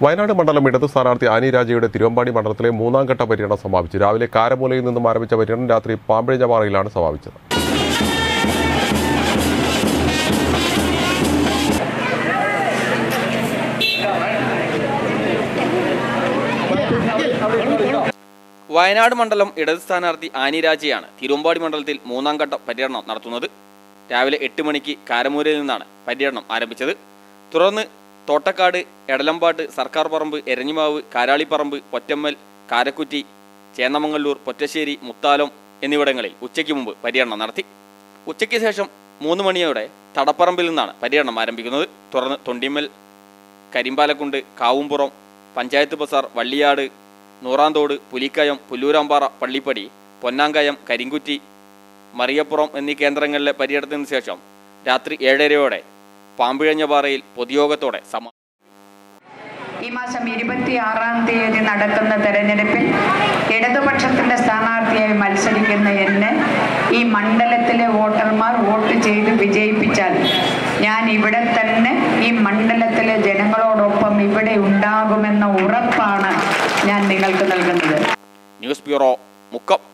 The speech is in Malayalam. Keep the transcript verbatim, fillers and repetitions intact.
വയനാട് മണ്ഡലം ഇടത് സ്ഥാനാർത്ഥി ആനി രാജയുടെ തിരുവമ്പാടി മണ്ഡലത്തിലെ മൂന്നാം ഘട്ട പര്യടനം സമാപിച്ചു. രാവിലെ കാരമൂലയിൽ നിന്നും ആരംഭിച്ച പര്യടനം രാത്രി പാമ്പിഴഞ്ഞപാറയിലാണ് സമാപിച്ചത്. വയനാട് മണ്ഡലം ഇടത് സ്ഥാനാർത്ഥി ആനി രാജയാണ് തിരുവമ്പാടി മണ്ഡലത്തിൽ മൂന്നാം ഘട്ട പര്യടനം നടത്തുന്നത്. രാവിലെ എട്ട് മണിക്ക് കാരമൂലയിൽ നിന്നാണ് പര്യടനം ആരംഭിച്ചത്. തുടർന്ന് തോട്ടക്കാട്, എടലമ്പാട്ട്, സർക്കാർ പറമ്പ്, എരഞ്ഞിമാവ്, കാരാളിപ്പറമ്പ്, പൊറ്റമ്മൽ, കാരക്കുറ്റി, ചേന്നമംഗല്ലൂർ, പൊറ്റശ്ശേരി, മുത്താലം എന്നിവിടങ്ങളിൽ ഉച്ചയ്ക്ക് മുമ്പ് പര്യടനം നടത്തി. ഉച്ചയ്ക്ക് ശേഷം മൂന്ന് മണിയോടെ തടപ്പറമ്പിൽ നിന്നാണ് പര്യടനം ആരംഭിക്കുന്നത്. തുടർന്ന് തൊണ്ടിമ്മൽ, കരിമ്പാലക്കുണ്ട്, കാവുംപുറം, പഞ്ചായത്ത് ബസാർ, വള്ളിയാട്, നൂറാന്തോട്, പുലിക്കയം, പുല്ലൂരാമ്പാറ, പള്ളിപ്പടി, പൊന്നാങ്കയം, കരിങ്കുറ്റി, മറിയപ്പുറം എന്നീ കേന്ദ്രങ്ങളിലെ പര്യടനത്തിന് ശേഷം രാത്രി ഏഴരയോടെ പാമ്പിഴഞ്ഞപാറയിൽ പൊതുയോഗത്തോടെ സമാപിക്കും. ഈ മാസം ഇരുപത്തിയാറാം തീയതി നടക്കുന്ന തെരഞ്ഞെടുപ്പിൽ ഇടതുപക്ഷത്തിന്റെ സ്ഥാനാർത്ഥിയായി മത്സരിക്കുന്ന എന്നെ ഈ മണ്ഡലത്തിലെ വോട്ടർമാർ വോട്ട് ചെയ്ത് വിജയിപ്പിച്ചാൽ ഞാൻ ഇവിടെ തന്നെ ഈ മണ്ഡലത്തിലെ ജനങ്ങളോടൊപ്പം ഇവിടെ ഉണ്ടാകുമെന്ന ഉറപ്പാണ് ഞാൻ നിങ്ങൾക്ക് നൽകുന്നത്. News bureau, Mukkam.